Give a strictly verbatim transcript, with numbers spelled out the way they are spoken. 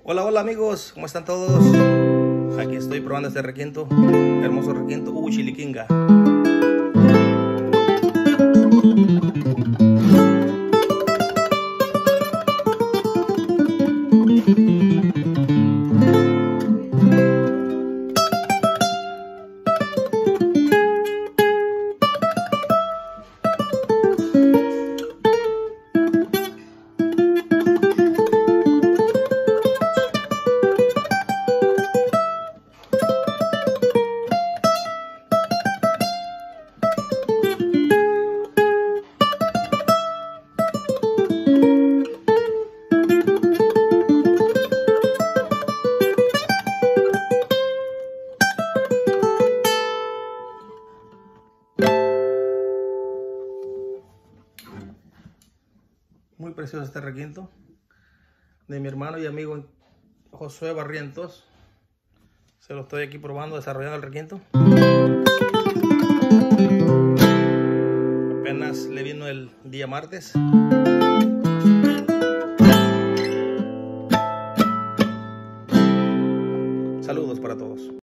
Hola, hola amigos, ¿cómo están todos? Aquí estoy probando este requinto, hermoso requinto, uh, chiliquinga. Muy precioso este requinto de mi hermano y amigo Josué Barrientos. Se lo estoy aquí probando, desarrollando el requinto. Apenas le vino el día martes. Saludos para todos.